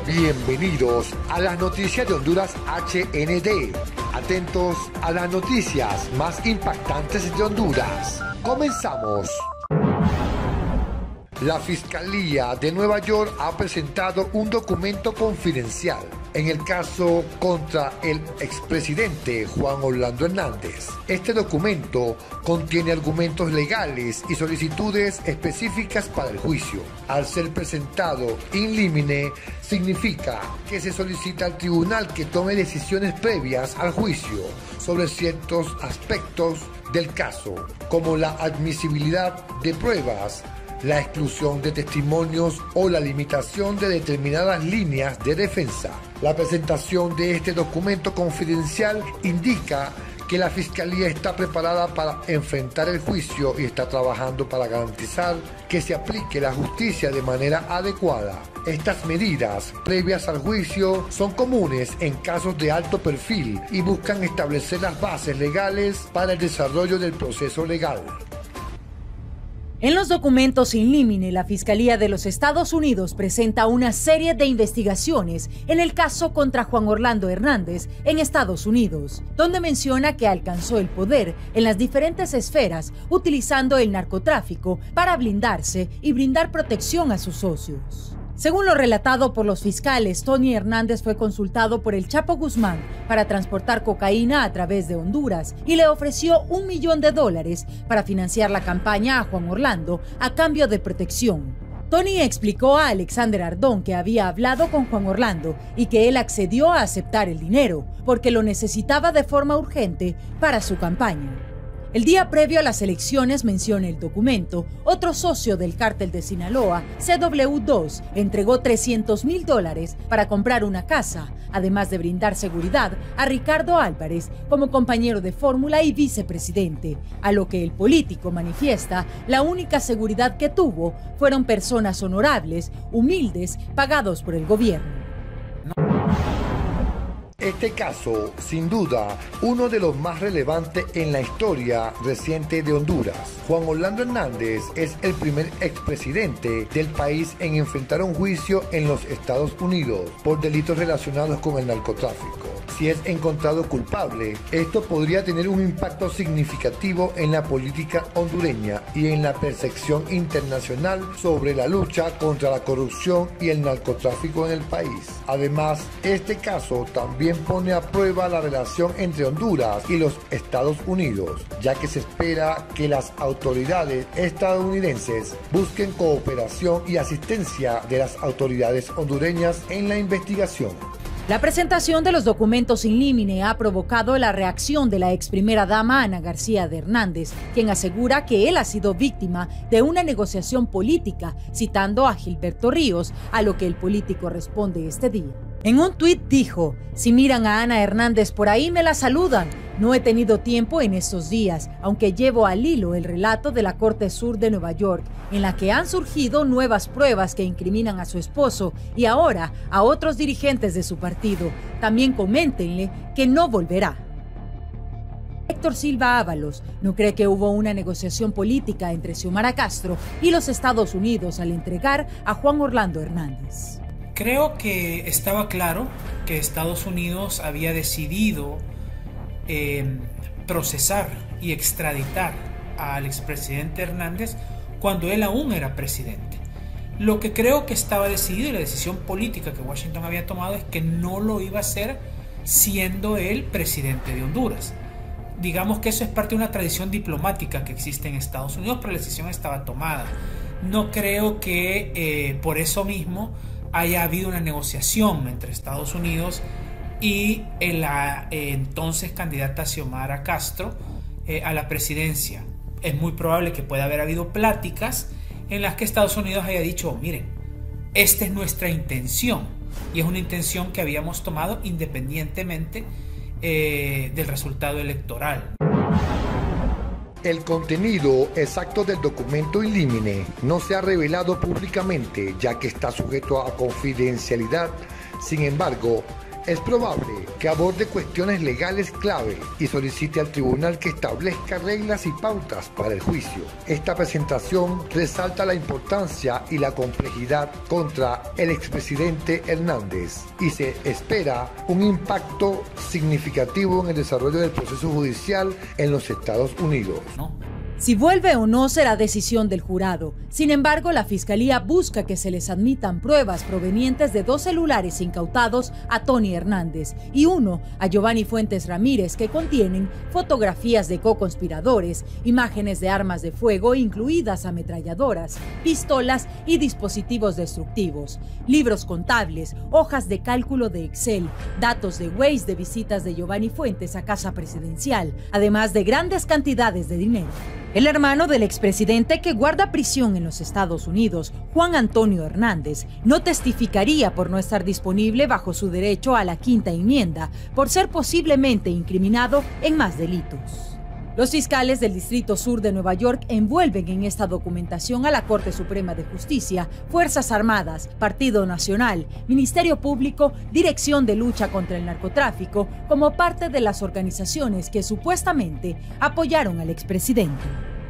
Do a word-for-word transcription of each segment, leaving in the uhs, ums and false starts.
Bienvenidos a las noticias de Honduras H N D. Atentos a las noticias más impactantes de Honduras. Comenzamos. La Fiscalía de Nueva York ha presentado un documento confidencial en el caso contra el expresidente Juan Orlando Hernández. Este documento contiene argumentos legales y solicitudes específicas para el juicio. Al ser presentado in limine, significa que se solicita al tribunal que tome decisiones previas al juicio sobre ciertos aspectos del caso, como la admisibilidad de pruebas, la exclusión de testimonios o la limitación de determinadas líneas de defensa. La presentación de este documento confidencial indica que la Fiscalía está preparada para enfrentar el juicio y está trabajando para garantizar que se aplique la justicia de manera adecuada. Estas medidas previas al juicio son comunes en casos de alto perfil y buscan establecer las bases legales para el desarrollo del proceso legal. En los documentos in limine, la Fiscalía de los Estados Unidos presenta una serie de investigaciones en el caso contra Juan Orlando Hernández en Estados Unidos, donde menciona que alcanzó el poder en las diferentes esferas utilizando el narcotráfico para blindarse y brindar protección a sus socios. Según lo relatado por los fiscales, Tony Hernández fue consultado por el Chapo Guzmán para transportar cocaína a través de Honduras y le ofreció un millón de dólares para financiar la campaña a Juan Orlando a cambio de protección. Tony explicó a Alexander Ardón que había hablado con Juan Orlando y que él accedió a aceptar el dinero porque lo necesitaba de forma urgente para su campaña. El día previo a las elecciones, menciona el documento, otro socio del cártel de Sinaloa, C W dos, entregó trescientos mil dólares para comprar una casa, además de brindar seguridad a Ricardo Álvarez como compañero de fórmula y vicepresidente, a lo que el político manifiesta la única seguridad que tuvo fueron personas honorables, humildes, pagados por el gobierno. Este caso, sin duda, uno de los más relevantes en la historia reciente de Honduras. Juan Orlando Hernández es el primer expresidente del país en enfrentar un juicio en los Estados Unidos por delitos relacionados con el narcotráfico. Si es encontrado culpable, esto podría tener un impacto significativo en la política hondureña y en la percepción internacional sobre la lucha contra la corrupción y el narcotráfico en el país. Además, este caso también pone a prueba la relación entre Honduras y los Estados Unidos, ya que se espera que las autoridades estadounidenses busquen cooperación y asistencia de las autoridades hondureñas en la investigación. La presentación de los documentos in limine ha provocado la reacción de la ex primera dama Ana García de Hernández, quien asegura que él ha sido víctima de una negociación política, citando a Gilberto Ríos, a lo que el político responde este día. En un tuit dijo: si miran a Ana Hernández por ahí me la saludan. No he tenido tiempo en estos días, aunque llevo al hilo el relato de la Corte Sur de Nueva York, en la que han surgido nuevas pruebas que incriminan a su esposo y ahora a otros dirigentes de su partido. También coméntenle que no volverá. Héctor Silva Ábalos no cree que hubo una negociación política entre Xiomara Castro y los Estados Unidos al entregar a Juan Orlando Hernández. Creo que estaba claro que Estados Unidos había decidido eh, procesar y extraditar al expresidente Hernández cuando él aún era presidente. Lo que creo que estaba decidido y la decisión política que Washington había tomado es que no lo iba a hacer siendo él presidente de Honduras. Digamos que eso es parte de una tradición diplomática que existe en Estados Unidos, pero la decisión estaba tomada. No creo que eh, por eso mismo haya habido una negociación entre Estados Unidos y la eh, entonces candidata Xiomara Castro eh, a la presidencia. Es muy probable que pueda haber habido pláticas en las que Estados Unidos haya dicho: miren, esta es nuestra intención, y es una intención que habíamos tomado independientemente eh, del resultado electoral. El contenido exacto del documento in limine no se ha revelado públicamente, ya que está sujeto a confidencialidad. Sin embargo, Es probable que aborde cuestiones legales clave y solicite al tribunal que establezca reglas y pautas para el juicio. Esta presentación resalta la importancia y la complejidad contra el expresidente Hernández y se espera un impacto significativo en el desarrollo del proceso judicial en los Estados Unidos. ¿No? Si vuelve o no será decisión del jurado. Sin embargo, la Fiscalía busca que se les admitan pruebas provenientes de dos celulares incautados a Tony Hernández y uno a Giovanni Fuentes Ramírez, que contienen fotografías de coconspiradores, imágenes de armas de fuego incluidas ametralladoras, pistolas y dispositivos destructivos, libros contables, hojas de cálculo de Excel, datos de Waze de visitas de Giovanni Fuentes a Casa Presidencial, además de grandes cantidades de dinero. El hermano del expresidente que guarda prisión en los Estados Unidos, Juan Antonio Hernández, no testificaría por no estar disponible bajo su derecho a la quinta enmienda, por ser posiblemente incriminado en más delitos. Los fiscales del Distrito Sur de Nueva York envuelven en esta documentación a la Corte Suprema de Justicia, Fuerzas Armadas, Partido Nacional, Ministerio Público, Dirección de Lucha contra el Narcotráfico, como parte de las organizaciones que supuestamente apoyaron al expresidente.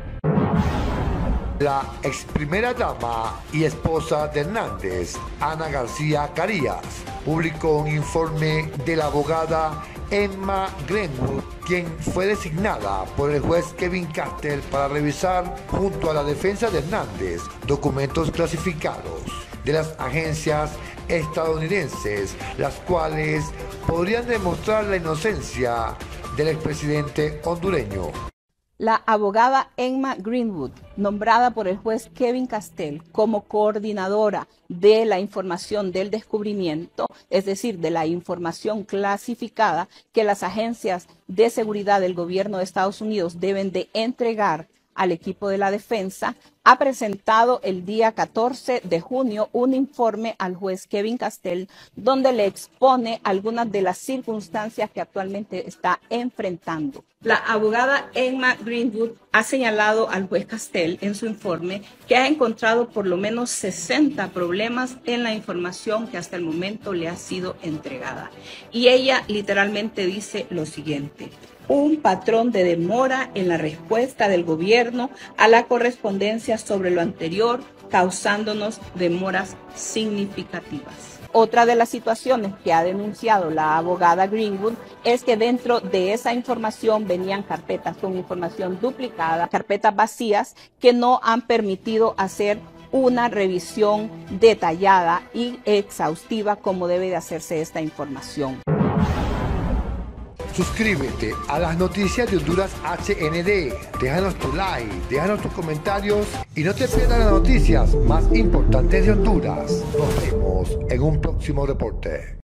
La ex primera dama y esposa de Hernández, Ana García Carías, publicó un informe de la abogada Emma Greenwood, quien fue designada por el juez Kevin Castell para revisar junto a la defensa de Hernández documentos clasificados de las agencias estadounidenses, las cuales podrían demostrar la inocencia del expresidente hondureño. La abogada Emma Greenwood, nombrada por el juez Kevin Castell como coordinadora de la información del descubrimiento, es decir, de la información clasificada que las agencias de seguridad del gobierno de Estados Unidos deben de entregar al equipo de la defensa, ha presentado el día catorce de junio un informe al juez Kevin Castell donde le expone algunas de las circunstancias que actualmente está enfrentando. La abogada Emma Greenwood ha señalado al juez Castell en su informe que ha encontrado por lo menos sesenta problemas en la información que hasta el momento le ha sido entregada. Y ella literalmente dice lo siguiente: un patrón de demora en la respuesta del gobierno a la correspondencia sobre lo anterior, causándonos demoras significativas. Otra de las situaciones que ha denunciado la abogada Greenwood es que dentro de esa información venían carpetas con información duplicada, carpetas vacías que no han permitido hacer una revisión detallada y exhaustiva como debe de hacerse esta información. Suscríbete a las noticias de Honduras H N D, déjanos tu like, déjanos tus comentarios y no te pierdas las noticias más importantes de Honduras. Nos vemos en un próximo reporte.